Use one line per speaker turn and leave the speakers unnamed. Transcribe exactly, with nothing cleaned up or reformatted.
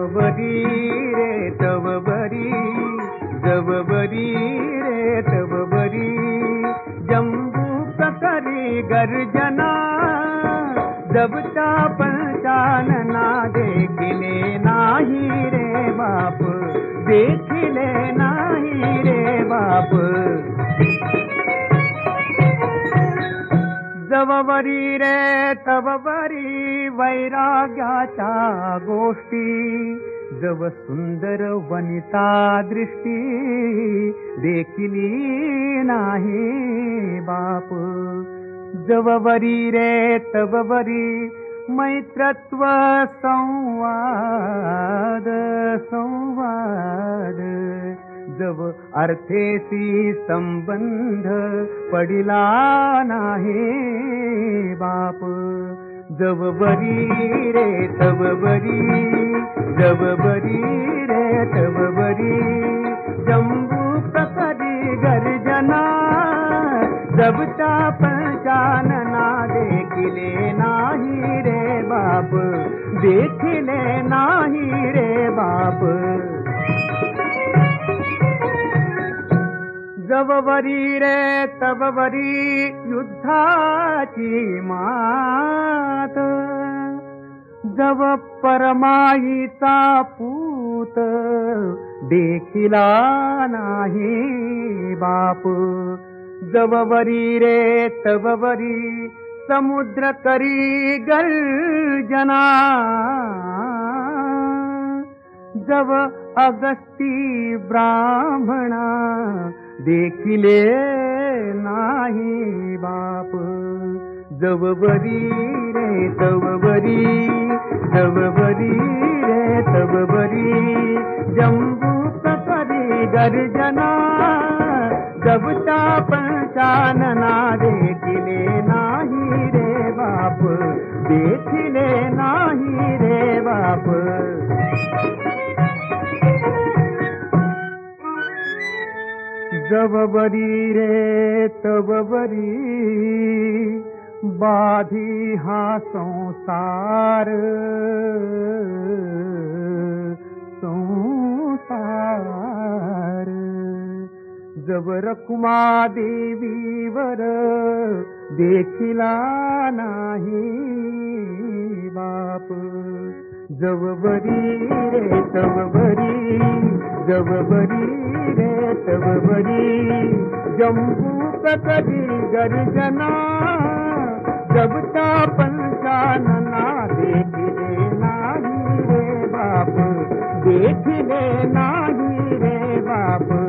बरी रे तव बरी, जव बरी रे तव बरी, जंबू प्रकरी गर्जना, जबता पंचानना, देखिले नाही रे बाप, देखिले नाही रे बाप। जव बरी रे तव बरी, वैराग्याच्या गोष्टी, जव सुंदर वनिता दृष्टी, देखिली नाही बाप। जव बरी रे तव बरी, मैत्रत्व संवाद संवाद, जव अर्थेसी संबंध पडिला नाही बाप। जव बरी रे तव बरी, जव बरी रे तव बरी, जंबू प्रकरी गर्जना, जबता पंचानना, देखिले नाही रे बाप, देखिले नाही रे बाप। जव बरी रे तव बरी, युद्धाची मात, जव परमाईचा पूत, देखिला नाही बाप। जव बरी रे तव बरी, समुद्र करी गर्जना, जव अगस्ती ब्राह्मणा, देखिले नाही बाप। जव बरी रे तव बरी, जव बरी रे तव बरी, जंबू प्रकरी गर्जना, जबता पंचानना, देखिले नाही रे बाप, देखिले नाही रे बाप। जव बरी रे तव बरी, बाधी हा संसार संसार, जव रखुमा देवीवर, देखिला नाही बाप। जव बरी रे तव बरी, जव बरी रे तव बरी, जंबू प्रकरी गर्जना, जबता पंचानना, देखिले नाही रे बाप, देखिले नाही रे बाप।